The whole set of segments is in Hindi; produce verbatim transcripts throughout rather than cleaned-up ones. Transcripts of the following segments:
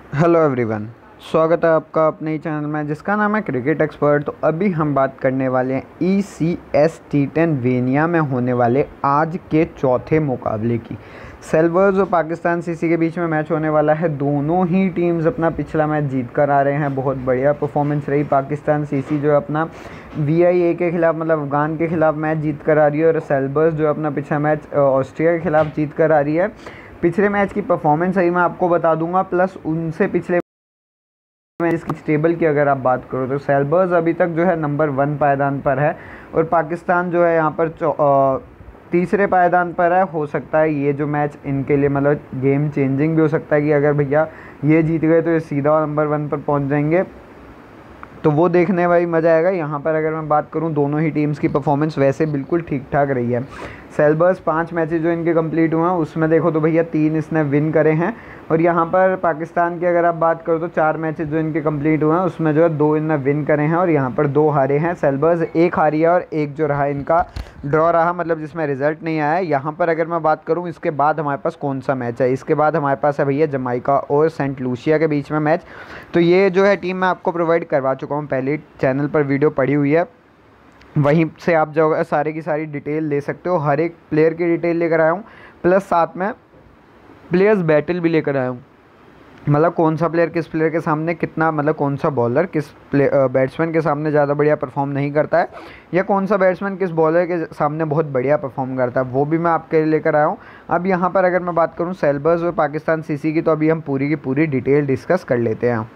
Hello everyone. स्वागत है आपका अपने ही चैनल में जिसका नाम है क्रिकेट एक्सपर्ट। तो अभी हम बात करने वाले हैं E C S T ten Vienna में होने वाले आज के चौथे मुकाबले की। सेल्वर्स और पाकिस्तान सीसी के बीच में मैच होने वाला है। दोनों ही टीम्स अपना पिछला मैच जीत कर आ रहे हैं। बहुत बढ़िया परफॉर्मेंस रही। पाकिस्तान सीसी जो है अपना वी आई ए के खिलाफ मतलब अफगान के खिलाफ मैच जीत कर आ रही है और सेल्वर्स जो अपना पिछला मैच ऑस्ट्रिया के खिलाफ जीत कर आ रही है। पिछले मैच की परफॉर्मेंस सही मैं आपको बता दूंगा, प्लस उनसे पिछले मैच इसकी टेबल की अगर आप बात करो तो सेल्बर्स अभी तक जो है नंबर वन पायदान पर है और पाकिस्तान जो है यहाँ पर तीसरे पायदान पर है। हो सकता है ये जो मैच इनके लिए मतलब गेम चेंजिंग भी हो सकता है कि अगर भैया ये जीत गए तो ये सीधा नंबर वन पर पहुँच जाएंगे, तो वो देखने भाई मज़ा आएगा। यहाँ पर अगर मैं बात करूँ दोनों ही टीम्स की परफॉर्मेंस वैसे बिल्कुल ठीक ठाक रही है। सेल्बर्स पाँच मैचेस जो इनके कंप्लीट हुए हैं उसमें देखो तो भैया तीन इसने विन करे हैं और यहाँ पर पाकिस्तान की अगर आप बात करो तो चार मैचेस जो इनके कंप्लीट हुए हैं उसमें जो है दो इनने विन करे हैं और यहाँ पर दो हारे हैं। सेल्बर्स एक हारी है और एक जो रहा इनका ड्रॉ रहा, मतलब जिसमें रिजल्ट नहीं आया। यहाँ पर अगर मैं बात करूँ इसके बाद हमारे पास कौन सा मैच है, इसके बाद हमारे पास है भैया जमाइका और सेंट लूसिया के बीच में मैच। तो ये जो है टीम मैं आपको प्रोवाइड करवा चुका हूँ, पहले चैनल पर वीडियो पड़ी हुई है, वहीं से आप जो सारे की सारी डिटेल ले सकते हो। हर एक प्लेयर की डिटेल लेकर आया हूँ, प्लस साथ में प्लेयर्स बैटल भी लेकर आया हूँ, मतलब कौन सा प्लेयर किस प्लेयर के सामने कितना, मतलब कौन सा बॉलर किस प्ले बैट्समैन के सामने ज़्यादा बढ़िया परफॉर्म नहीं करता है या कौन सा बैट्समैन किस बॉलर के सामने बहुत बढ़िया परफॉर्म करता है, वो भी मैं आपके लिए लेकर आया हूँ। अब यहाँ पर अगर मैं बात करूँ सेल्बर्स और पाकिस्तान सीसी की, तो अभी हम पूरी की पूरी डिटेल डिस्कस कर लेते हैं।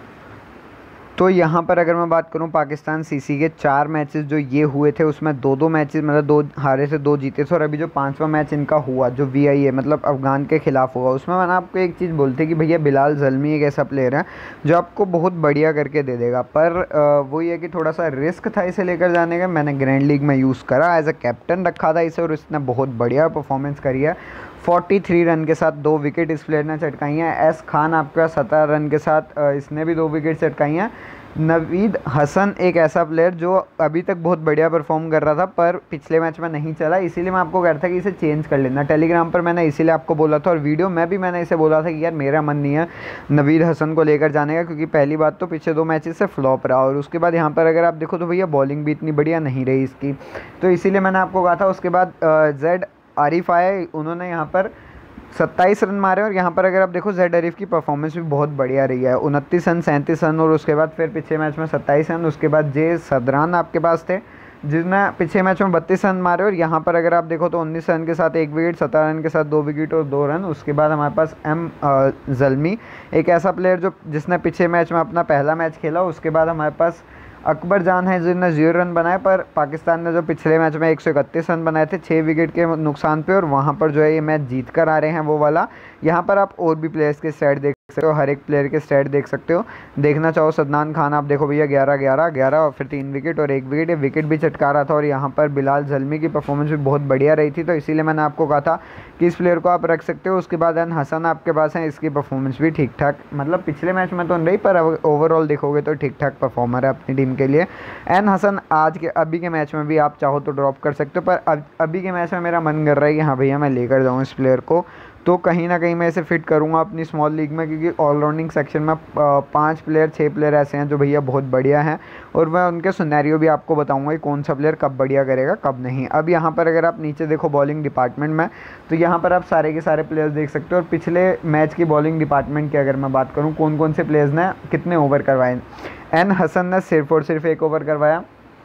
तो यहाँ पर अगर मैं बात करूँ पाकिस्तान सीसी के चार मैचेस जो ये हुए थे उसमें दो दो मैचेस मतलब दो हारे से दो जीते थे और अभी जो पांचवा मैच इनका हुआ जो वी आई ए मतलब अफगान के खिलाफ हुआ उसमें मैंने आपको एक चीज़ बोलती कि भैया बिलाल ज़ल्मी एक ऐसा प्लेयर है जो आपको बहुत बढ़िया करके दे देगा, पर वो ये कि थोड़ा सा रिस्क था इसे लेकर जाने का। मैंने ग्रैंड लीग में यूज़ करा, एज अ कैप्टन रखा था इसे और इसने बहुत बढ़िया परफॉर्मेंस करी है। तैंतालीस रन के साथ दो विकेट इस प्लेयर ने चटकाई हैं। एस खान आपका सत्रह रन के साथ इसने भी दो विकेट चटकाई हैं। नवीद हसन एक ऐसा प्लेयर जो अभी तक बहुत बढ़िया परफॉर्म कर रहा था पर पिछले मैच में नहीं चला, इसीलिए मैं आपको कह रहा था कि इसे चेंज कर लेना। टेलीग्राम पर मैंने इसीलिए आपको बोला था और वीडियो में भी मैंने इसे बोला था कि यार मेरा मन नहीं है नवीद हसन को लेकर जाने का, क्योंकि पहली बात तो पिछले दो मैचेस से फ्लॉप रहा और उसके बाद यहाँ पर अगर आप देखो तो भैया बॉलिंग भी इतनी बढ़िया नहीं रही इसकी, तो इसीलिए मैंने आपको कहा था। उसके बाद जेड आरिफ आए, उन्होंने यहाँ पर सत्ताईस रन मारे और यहाँ पर अगर आप देखो जेड आरिफ की परफॉर्मेंस भी बहुत बढ़िया रही है, उनतीस रन सैंतीस रन और उसके बाद फिर पिछले मैच में सत्ताईस रन। उसके बाद जे सदरान आपके पास थे जिसने पिछले मैच में बत्तीस रन मारे और यहाँ पर अगर आप देखो तो उन्नीस रन के साथ एक विकेट, सत्रह रन के साथ दो विकेट और दो रन। उसके बाद हमारे पास एम ज़ल्मी एक ऐसा प्लेयर जो जिसने पिछले मैच में अपना पहला मैच खेला। उसके बाद हमारे पास अकबर जान है जिन्होंने जीरो रन बनाए, पर पाकिस्तान ने जो पिछले मैच में एक सौ इकतीस रन बनाए थे छः विकेट के नुकसान पे और वहाँ पर जो है ये मैच जीत कर आ रहे हैं वो वाला। यहाँ पर आप और भी प्लेयर्स के स्टैट देख सकते हो, हर एक प्लेयर के स्टैट देख सकते हो। देखना चाहो सदनान खान आप देखो भैया ग्यारह ग्यारह ग्यारह और फिर तीन विकेट और एक विकेट, ये विकेट भी चटका रहा था। और यहाँ पर बिलाल ज़ल्मी की परफॉर्मेंस भी बहुत बढ़िया रही थी, तो इसीलिए मैंने आपको कहा था कि इस प्लेयर को आप रख सकते हो। उसके बाद एन हसन आपके पास है, इसकी परफॉर्मेंस भी ठीक ठाक, मतलब पिछले मैच में तो नहीं रही पर ओवरऑल देखोगे तो ठीक ठाक परफॉर्मर है अपनी टीम के लिए। एन हसन आज के अभी के मैच में भी आप चाहो तो ड्रॉप कर सकते हो, पर अब अभी के मैच में मेरा मन कर रहा है कि हाँ भैया मैं लेकर जाऊँ इस प्लेयर को, तो कहीं ना कहीं मैं इसे फिट करूँगा अपनी स्मॉल लीग में, क्योंकि ऑलराउंडिंग सेक्शन में पांच प्लेयर छः प्लेयर ऐसे हैं जो भैया बहुत बढ़िया हैं और मैं उनके सिनेरियो भी आपको बताऊंगा कि कौन सा प्लेयर कब बढ़िया करेगा कब नहीं। अब यहाँ पर अगर आप नीचे देखो बॉलिंग डिपार्टमेंट में, तो यहाँ पर आप सारे के सारे प्लेयर्स देख सकते हो और पिछले मैच की बॉलिंग डिपार्टमेंट की अगर मैं बात करूँ कौन कौन से प्लेयर्स ने कितने ओवर करवाए। एन हसन ने सिर्फ और सिर्फ एक ओवर करवाया,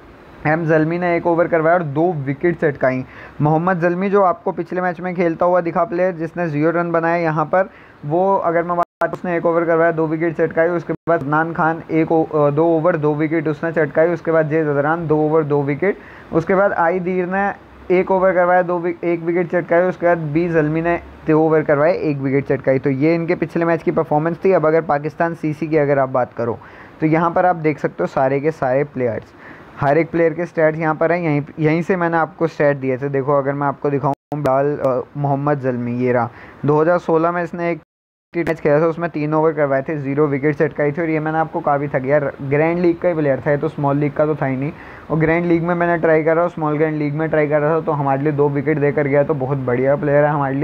एम ज़ल्मी ने एक ओवर करवाया और दो विकेट चटकाई। मोहम्मद ज़ल्मी जो आपको पिछले मैच में खेलता हुआ दिखा प्लेयर जिसने जीरो रन बनाए, यहाँ पर वो अगर मैं बात उसने एक ओवर करवाया दो विकेट चटकाई। उसके बाद सदनान खान एक दो ओवर दो विकेट उसने चटकाई। उसके बाद जे सदरान दो ओवर दो विकेट। उसके बाद आई दीर ने एक ओवर करवाया दो एक विकेट चटकाई। उसके बाद बी ज़ल्मी ने दो ओवर करवाए एक विकेट चटकाई। तो ये इनके पिछले मैच की परफॉर्मेंस थी। अब अगर पाकिस्तान सीसी की अगर आप बात करो तो यहाँ पर आप देख सकते हो सारे के सारे प्लेयर्स, हर एक प्लेयर के स्टैट यहाँ पर हैं। यहीं यहीं से मैंने आपको स्टैट दिए थे। देखो अगर मैं आपको दिखाऊँ बिलाल मोहम्मद ज़ल्मी, ये रहा दो हज़ार सोलह में इसने एक मैच खेला था, उसमें तीन ओवर करवाए थे, जीरो विकेट चटकाई थी और ये मैंने आपको कहा भी था कि यार ग्रैंड लीग का ही प्लेयर था, ये तो स्मॉल लीग का तो था ही नहीं। और ग्रैंड लीग में मैंने ट्राई करा और स्मॉल ग्रैंड लीग में ट्राई करा था, तो हमारे लिए दो विकेट देकर गया, तो बहुत बढ़िया प्लेयर है हमारे लिए।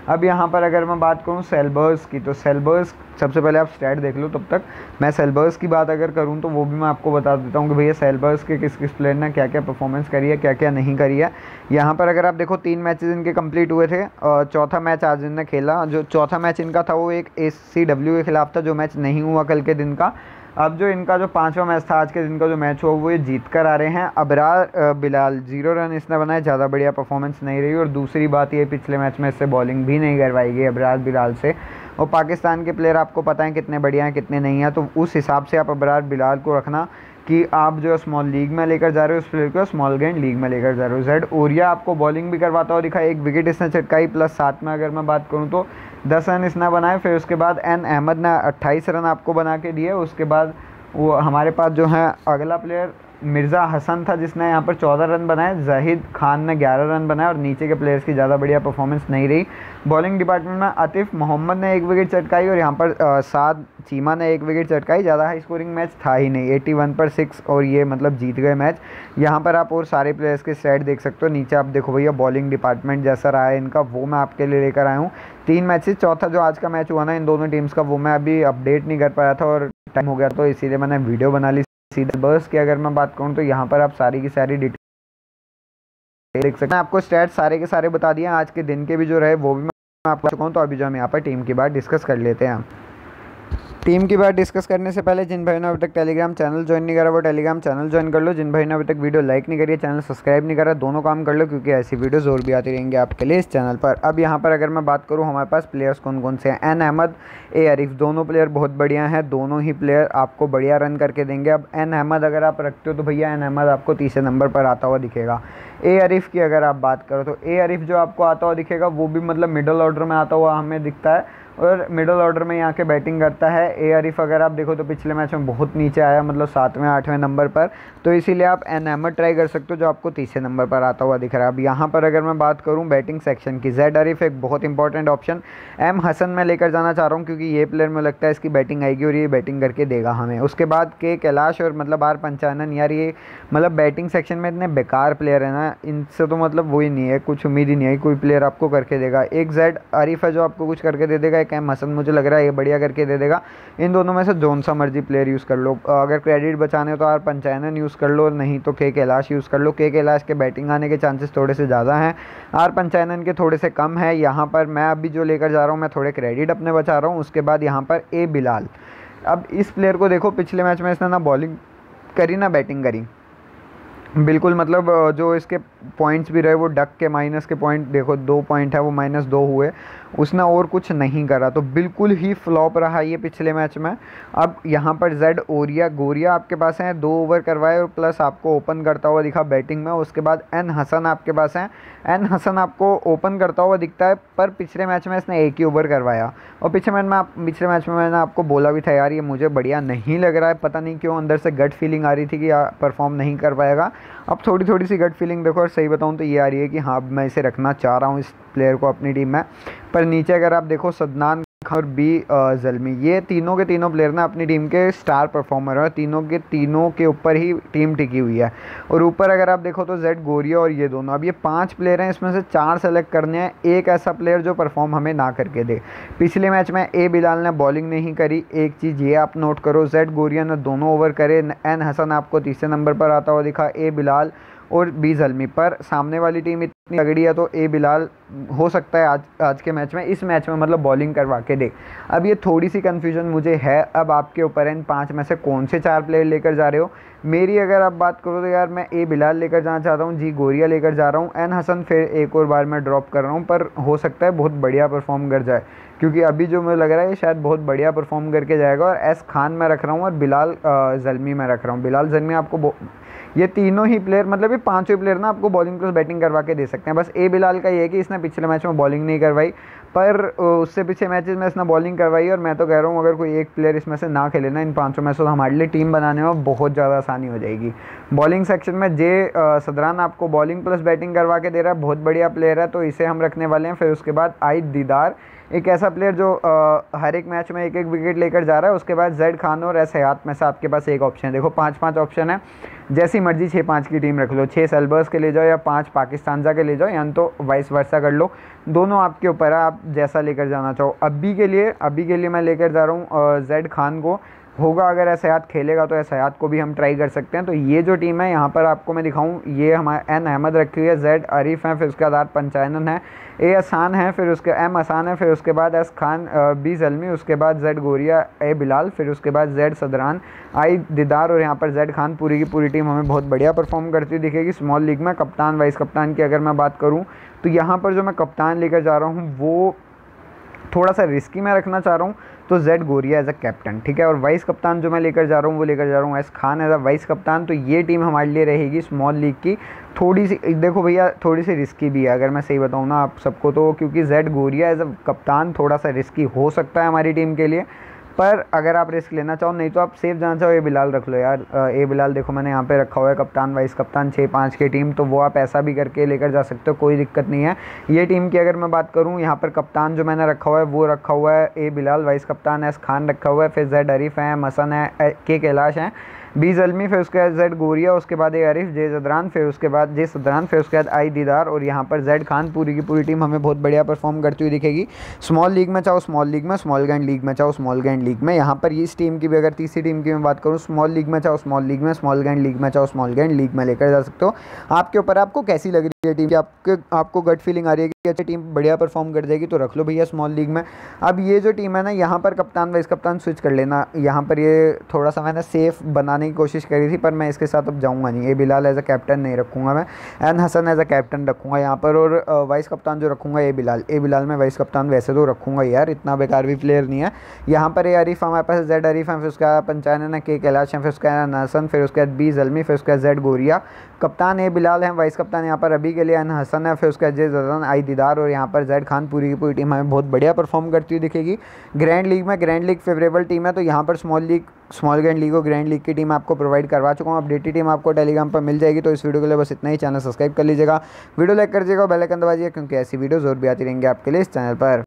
अब यहाँ पर अगर मैं बात करूँ सेल्बर्स की, तो सेल्बर्स सबसे पहले आप स्टैट देख लो, तब तक मैं सेल्बर्स की बात अगर करूँ तो वो भी मैं आपको बता देता हूँ कि भैया सेल्बर्स के किस किस प्लेयर ने क्या क्या परफॉर्मेंस करी है, क्या क्या नहीं करी है। यहाँ पर अगर आप देखो तीन मैचेस इनके कंप्लीट हुए थे और चौथा मैच आज इनने खेला। जो चौथा मैच इनका था वो एक ए सी डब्ल्यू के खिलाफ था, जो मैच नहीं हुआ कल के दिन का। अब जो इनका जो पांचवा मैच था आज के दिन का जो मैच हुआ वो ये जीत कर आ रहे हैं। अबरार बिलाल जीरो रन इसने बनाए, ज़्यादा बढ़िया परफॉर्मेंस नहीं रही। और दूसरी बात ये पिछले मैच में इससे बॉलिंग भी नहीं करवाई गई अबरार बिलाल से। और पाकिस्तान के प्लेयर आपको पता है कितने बढ़िया हैं कितने नहीं हैं, तो उस हिसाब से आप अबरार बिलाल को रखना कि आप जो स्मॉल लीग में लेकर जा रहे हो उस प्लेयर को स्मॉल ग्रैंड लीग में लेकर जा रहे हो। जेड ओरिया आपको बॉलिंग भी करवाता हुआ दिखा, एक विकेट इसने चटकाई, प्लस साथ में अगर मैं बात करूँ तो दस रन इसने बनाए। फिर उसके बाद एन अहमद ने अट्ठाईस रन आपको बना के दिए। उसके बाद वो हमारे पास जो है अगला प्लेयर मिर्ज़ा हसन था जिसने यहाँ पर चौदह रन बनाए। जाहिद खान ने ग्यारह रन बनाए और नीचे के प्लेयर्स की ज़्यादा बढ़िया परफॉर्मेंस नहीं रही। बॉलिंग डिपार्टमेंट में आतिफ मोहम्मद ने एक विकेट चटकाई और यहाँ पर साद चीमा ने एक विकेट चटकाई। ज़्यादा हाई स्कोरिंग मैच था ही नहीं, इक्यासी पर सिक्स, और ये मतलब जीत गए मैच। यहाँ पर आप और सारे प्लेयर्स के स्टैट देख सकते हो। नीचे आप देखो भैया बॉलिंग डिपार्टमेंट जैसा रहा है इनका, वो मैं आपके लिए लेकर आया हूँ। तीन मैचेस, चौथा जो आज का मैच हुआ ना इन दोनों टीम्स का, वो मैं अभी अपडेट नहीं कर पाया था और टाइम हो गया तो इसीलिए मैंने वीडियो बना ली सीधे। बस की अगर मैं बात करूँ तो यहाँ पर आप सारी की सारी डिटेल देख सकते हैं। आपको स्टैट सारे के सारे बता दिए, आज के दिन के भी जो रहे वो भी मैं आपको चुका हूँ। तो अभी जो हम यहाँ पर टीम की बात डिस्कस कर लेते हैं। टीम की बात डिस्कस करने से पहले जिन भाई ने अभी तक टेलीग्राम चैनल ज्वाइन नहीं करा वो टेलीग्राम चैनल ज्वाइन कर लो। जिन भाई ने अभी तक वीडियो लाइक नहीं करी है, चैनल सब्सक्राइब नहीं करा, दोनों काम कर लो क्योंकि ऐसी वीडियोस और भी आती रहेंगी आपके लिए इस चैनल पर। अब यहाँ पर अगर मैं बात करूँ हमारे पास प्लेयर्स कौन कौन से हैं। एन अहमद, ए आरिफ, दोनों प्लेयर बहुत बढ़िया हैं, दोनों ही प्लेयर आपको बढ़िया रन करके देंगे। अब एन अहमद अगर आप रखते हो तो भैया एन अहमद आपको तीसरे नंबर पर आता हुआ दिखेगा। ए आरिफ की अगर आप बात करो तो ए आरिफ जो आपको आता हुआ दिखेगा वो भी मतलब मिडल ऑर्डर में आता हुआ हमें दिखता है और मिडल ऑर्डर में यहाँ के बैटिंग करता है। ए आरिफ अगर आप देखो तो पिछले मैच में बहुत नीचे आया, मतलब सातवें आठवें नंबर पर, तो इसीलिए आप एन अहमद ट्राई कर सकते हो जो आपको तीसरे नंबर पर आता हुआ दिख रहा है। अब यहाँ पर अगर मैं बात करूँ बैटिंग सेक्शन की, जेड आरिफ एक बहुत इंपॉर्टेंट ऑप्शन। एम हसन मैं लेकर जाना चाह रहा हूँ क्योंकि ये प्लेयर में लगता है इसकी बैटिंग आएगी और ये बैटिंग करके देगा हमें। उसके बाद के कैलाश और मतलब आर पंचानन, यार ये मतलब बैटिंग सेक्शन में इतने बेकार प्लेयर है ना, इनसे तो मतलब वही नहीं है, कुछ उम्मीद ही नहीं है कोई प्लेयर आपको करके देगा। एक जेड आरिफ है जो आपको कुछ करके दे देगा, एक एम हसन मुझे लग रहा है ये बढ़िया करके दे देगा। इन दोनों में से जोन सा मर्जी प्लेयर यूज़ कर लो। अगर क्रेडिट बचाने हो तो आर पंचानन यूज़ कर लो, नहीं तो के कैलाश यूज़ कर लो। के कैलाश के बैटिंग आने के चांसेस थोड़े से ज़्यादा हैं, आर पंचानन के थोड़े से कम है। यहाँ पर मैं अभी जो लेकर जा रहा हूँ मैं थोड़े क्रेडिट अपने बचा रहा हूँ। उसके बाद यहाँ पर ए बिलाल, अब इस प्लेयर को देखो पिछले मैच में इसने ना बॉलिंग करी ना बैटिंग करी, बिल्कुल मतलब जो इसके पॉइंट्स भी रहे वो डक के माइनस के पॉइंट देखो, दो पॉइंट है वो माइनस दो हुए, उसने और कुछ नहीं करा, तो बिल्कुल ही फ्लॉप रहा ये पिछले मैच में। अब यहाँ पर जेड ओरिया गोरिया आपके पास हैं, दो ओवर करवाए और प्लस आपको ओपन करता हुआ दिखा बैटिंग में। उसके बाद एन हसन आपके पास हैं, एन हसन आपको ओपन करता हुआ दिखता है पर पिछले मैच में इसने एक ही ओवर करवाया और पिछले मैच में आप पिछले मैच में मैंने आपको बोला भी था यार ये मुझे बढ़िया नहीं लग रहा है, पता नहीं क्यों अंदर से गट फीलिंग आ रही थी कि परफॉर्म नहीं कर पाएगा। अब थोड़ी थोड़ी सी गट फीलिंग देखो और सही बताऊं तो ये आ रही है कि हाँ मैं इसे रखना चाह रहा हूँ इस प्लेयर को अपनी टीम में। पर नीचे अगर आप देखो सदनान और बी जल्मी, ये तीनों के तीनों प्लेयर ना अपनी टीम के स्टार परफॉर्मर हैं, तीनों के तीनों के ऊपर ही टीम टिकी हुई है। और ऊपर अगर आप देखो तो जेड गोरिया और ये दोनों, अब ये पांच प्लेयर हैं, इसमें से चार सेलेक्ट करने हैं, एक ऐसा प्लेयर जो परफॉर्म हमें ना करके दे। पिछले मैच में ए बिलाल ने बॉलिंग नहीं करी, एक चीज़ ये आप नोट करो, जेड गोरिया ने दोनों ओवर करे, एन हसन आपको तीसरे नंबर पर आता हुआ दिखा, ए बिलाल और बी जल्मी। पर सामने वाली टीम इतनी तगड़ी है तो ए बिलाल हो सकता है आज आज के मैच में इस मैच में मतलब बॉलिंग करवा के दे। अब ये थोड़ी सी कन्फ्यूजन मुझे है, अब आपके ऊपर है इन पांच में से कौन से चार प्लेयर लेकर जा रहे हो। मेरी अगर आप बात करो तो यार मैं ए बिलाल लेकर जाना चाहता हूँ, जी गोरिया लेकर जा रहा हूँ, एन हसन फिर एक और बार मैं ड्रॉप कर रहा हूँ, पर हो सकता है बहुत बढ़िया परफॉर्म कर जाए क्योंकि अभी जो मुझे लग रहा है शायद बहुत बढ़िया परफॉर्म करके जाएगा। और एस खान मैं रख रहा हूँ और बिलाल जल्मी मैं रख रहा हूँ। बिलाल जल्मी आपको ये तीनों ही प्लेयर मतलब ये पांचों प्लेयर ना आपको बॉलिंग प्लस बैटिंग करवा के दे सकते हैं। बस ए बिलाल का ये है कि इसने पिछले मैच में बॉलिंग नहीं करवाई, पर उससे पीछे मैचेस में इसने बॉलिंग करवाई। और मैं तो कह रहा हूँ अगर कोई एक प्लेयर इसमें से ना खेले ना इन पांचों में से, तो हमारे लिए टीम बनाने में बहुत ज़्यादा आसानी हो जाएगी। बॉलिंग सेक्शन में जे सदरान आपको बॉलिंग प्लस बैटिंग करवा के दे रहा है, बहुत बढ़िया प्लेयर है, तो इसे हम रखने वाले हैं। फिर उसके बाद आई दीदार, एक ऐसा प्लेयर जो आ, हर एक मैच में एक एक विकेट लेकर जा रहा है। उसके बाद जेड खान और एस हयात में से आपके पास एक ऑप्शन है, देखो पाँच पाँच ऑप्शन है, जैसी मर्जी छः पाँच की टीम रख लो, छः सेल्बर्स के ले जाओ या पाँच पाकिस्तान जा के ले जाओ, या तो वाइस वर्सा कर लो, दोनों आपके ऊपर है, आप जैसा लेकर जाना चाहो। अभी के लिए अभी के लिए मैं लेकर जा रहा हूँ जैड खान को। होगा अगर एसयात खेलेगा तो एसयात को भी हम ट्राई कर सकते हैं। तो ये जो टीम है यहाँ पर आपको मैं दिखाऊं, ये हमारे एन अहमद रखी हुई है, जेड आरिफ है, फिर उसके बाद आर पंचानन है, ए आसान है, फिर उसके एम आसान है, फिर उसके बाद एस खान, बी जलमी, उसके बाद जेड गोरिया, ए बिलाल, फिर उसके बाद जेड सदरान, आई दीदार और यहाँ पर जेड खान। पूरी की पूरी टीम हमें बहुत बढ़िया परफॉर्म करती हुई दिखेगी स्मॉल लीग में। कप्तान वाइस कप्तान की अगर मैं बात करूँ तो यहाँ पर जो मैं कप्तान लेकर जा रहा हूँ वो थोड़ा सा रिस्की मैं रखना चाह रहा हूँ, तो Z Goraya as a captain, ठीक है। और वाइस कप्तान जो मैं लेकर जा रहा हूँ वो लेकर जा रहा हूँ S Khan as a vice कप्तान। तो ये टीम हमारे लिए रहेगी स्मॉल लीग की थोड़ी सी, देखो भैया थोड़ी सी रिस्की भी है अगर मैं सही बताऊँ ना आप सबको, तो क्योंकि जेड गोरिया एज अ कप्तान थोड़ा सा रिस्की हो सकता है हमारी टीम के लिए। पर अगर आप रिस्क लेना चाहो, नहीं तो आप सेफ जाना चाहो, ए बिलाल रख लो यार। ए बिलाल देखो मैंने यहाँ पे रखा हुआ है कप्तान वाइस कप्तान छः पाँच की टीम, तो वो आप ऐसा भी करके लेकर जा सकते हो, कोई दिक्कत नहीं है। ये टीम की अगर मैं बात करूँ, यहाँ पर कप्तान जो मैंने रखा हुआ है वो रखा हुआ है ए बिलाल, वाइस कप्तान एस खान रखा हुआ है, फिर जेड अरीफ है, मसन है, के कैलाश हैं, बी जलमी, फिर उसके बाद जेड गोरिया, उसके बाद ए आरिफ, जे सदरान, फिर उसके बाद जे सदरान, फिर उसके बाद आई दीदार और यहाँ पर जेड खान। पूरी की पूरी टीम हमें बहुत बढ़िया परफॉर्म करती हुई दिखेगी स्मॉल लीग में चाहो स्मॉल लीग में, स्मॉल ग्रैंड लीग में चाहो स्मॉल ग्रैंड लीग में। यहाँ पर इस टीम की भी अगर तीसरी टीम की मैं बात करूँ, स्मॉल लीग में चाहो स्मॉल लीग में, स्मॉल ग्रैंड लीग में चाहो स्मॉल ग्रैंड लीग में लेकर जा सकते हो। आपके ऊपर, आपको कैसी लग रही है टीम, आपके आपको गट फीलिंग आ रही है कि अच्छी टीम बढ़िया परफॉर्म कर जाएगी तो रख लो भैया स्मॉल लीग में। अब ये जो टीम है ना, यहाँ पर कप्तान वाइस कप्तान स्विच कर लेना। यहाँ पर ये थोड़ा सा मैंने सेफ बनाने की कोशिश करी थी, पर मैं इसके साथ अब जाऊँगा नहीं। A Bilal as a captain नहीं रखूँगा मैं, N Hasan as a captain रखूँगा यहाँ पर, और वाइस कप्तान जो रखूँगा ए बिलाल। ए बिलाल में वाइस कप्तान वैसे तो रखूँगा यार, इतना बेकार भी प्लेयर नहीं है। यहाँ पर ए आरिफ हमारे पास, जेड आरिफ है, फिर उसका पंचानन है, के कैलाश है, फिर उसका हसन, फिर उसके बाद बी जलमी, फिर उसका जेड गोरिया। कप्तान ए बिलाल है, वाइस कप्तान यहाँ पर अभी के लिए एन हसन है, फिर उसका जे जदन, आई दीदार और यहाँ पर जेड खान। पूरी की पूरी टीम हमें बहुत बढ़िया परफॉर्म करती हुई दिखेगी ग्रैंड लीग में। ग्रैंड लीग फेवरेबल टीम है, तो यहाँ पर small league small grand league और ग्रैंड लीग की टीम आपको प्रोवाइड करवा चुका हूँ। अपडेटेड टीम आपको टेलीग्राम पर मिल जाएगी। तो इस वीडियो के लिए बस इतना ही। चैनल सब्सक्राइब कर लीजिएगा, वीडियो लाइक कर दीजिएगा, बेल आइकन दबा दीजिएगा, क्योंकि ऐसी वीडियोज़ और भी आती रहेंगी आपके लिए इस चैनल पर।